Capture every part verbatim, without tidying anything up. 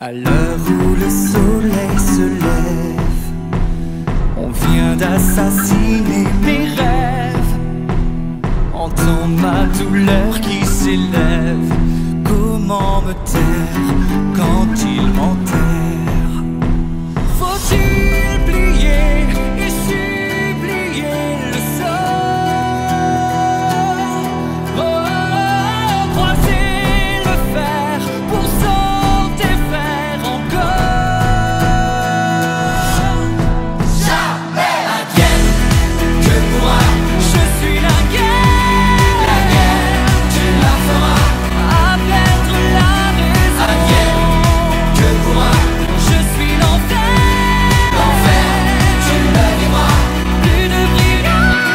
À l'heure où le soleil se lève, on vient d'assassiner mes rêves. Entends ma douleur qui s'élève. Comment me taire quand il m'enterre? Faut-il plier et supplier le sort? Oh, croiser le fer pour s'en défaire encore. Jamais advienne que moi je suis la guerre. La guerre, tu la feras à perdre la raison. Advienne que moi je suis l'enfer. L'enfer, tu le vivras. Plus de brillance.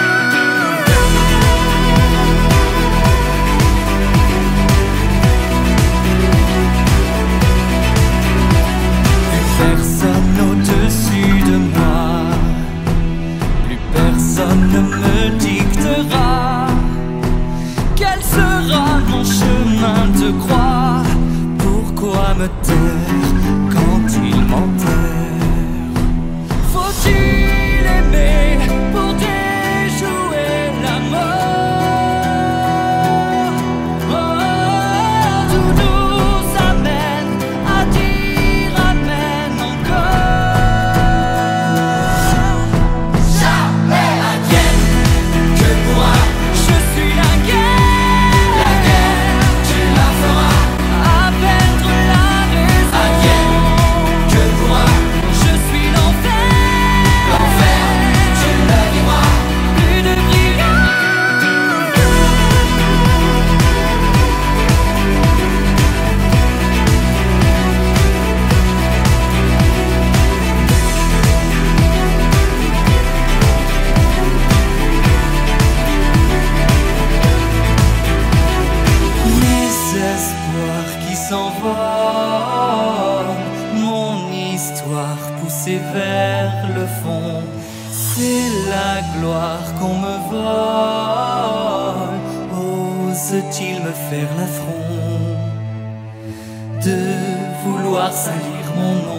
Plus personne au-dessus de moi. Plus personne ne me dictera quel sera mon chemin de croix. Pourquoi me taire quand il m'enterre? Faut-il aimer pour déjouer la mort? Oh, tout nous amène à dire amen encore. Jamais advienne que moi je suis la guerre. La guerre, tu la feras à perdre la raison. Advienne que moi je suis l'enfer. L'enfer, tu le vivras. Plus de brillance. Mes espoirs qui s'envolent, mon histoire poussée vers le fond. C'est la gloire qu'on me vole. Ose-t-il me faire l'affront de vouloir salir mon nom?